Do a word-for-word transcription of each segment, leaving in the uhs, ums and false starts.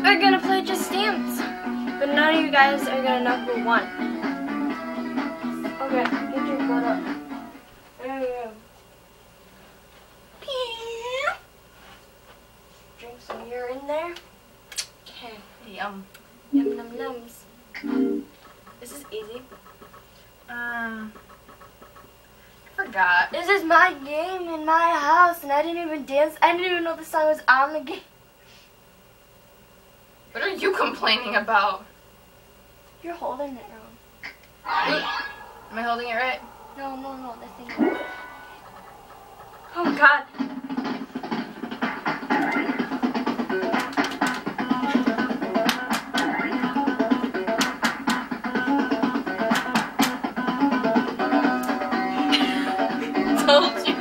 are gonna play Just Dance, but none of you guys are gonna know who won. Okay, get your butt up. There we go. Drink some urine there. Okay. Yum. Yum num nums. This is easy. Um, I forgot. This is my game in my house, and I didn't even dance. I didn't even know the song was on the game. What are you complaining about? You're holding it wrong. Am I holding it right? No, no, no, the thing. Oh God. Told you.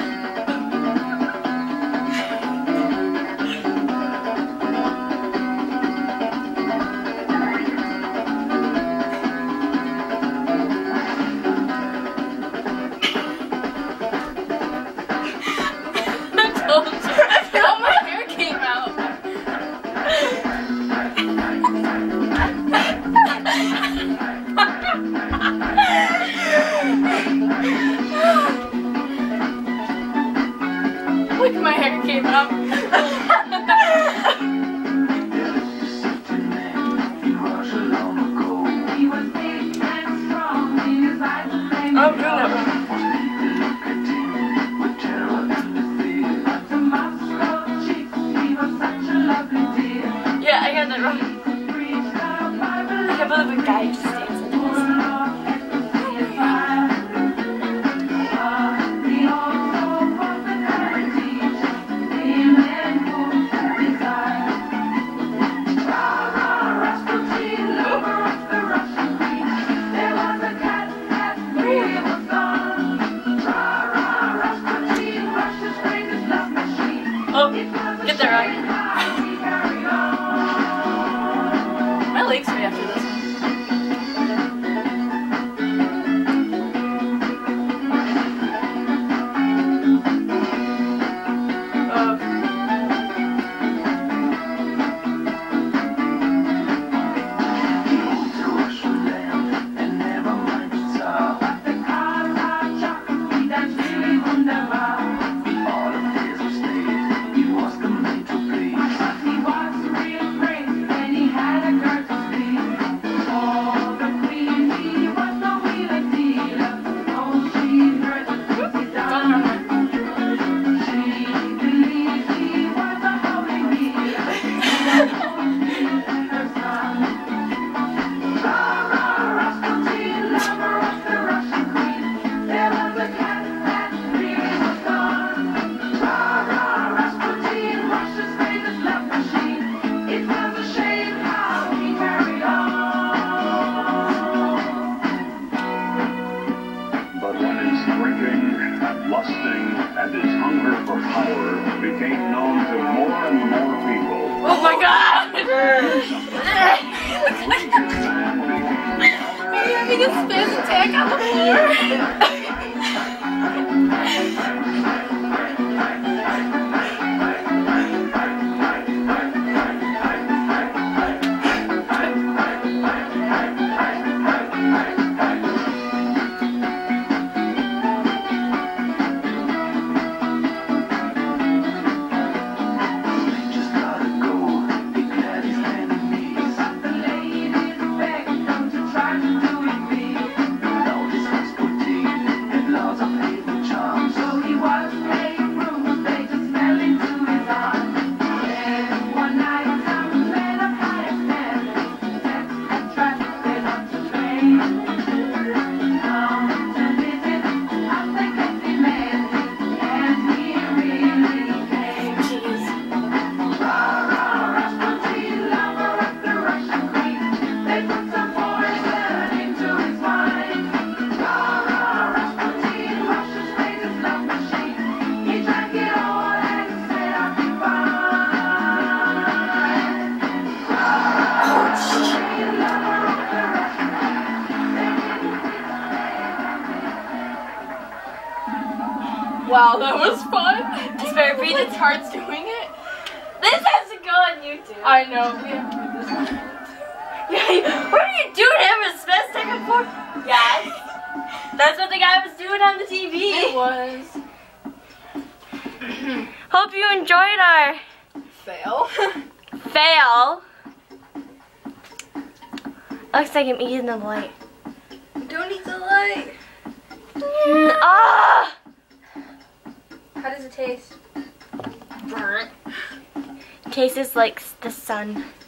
Look, my hair came out. I'm doing that one. Yeah, I got that wrong. I can't believe a guy just danced like this. Oh, get that right. My legs are after this one. Lusting and his hunger for power became known to more and more people. Oh my God! Are you having a spin attack on the floor? Wow, that was fun. Just better beat its heart's doing it. This has to go on YouTube. you too. I know. We have to do this one. Yeah, what are you doing? Having a spin second for? Yes. That's what the guy was doing on the T V. It was. Hope you enjoyed our Fail. fail. Looks like I'm eating the light. Don't eat the light. Ah! How does it taste? Burnt. Tastes like the sun.